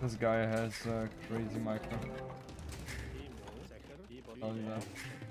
This guy has crazy micro. Tell you that.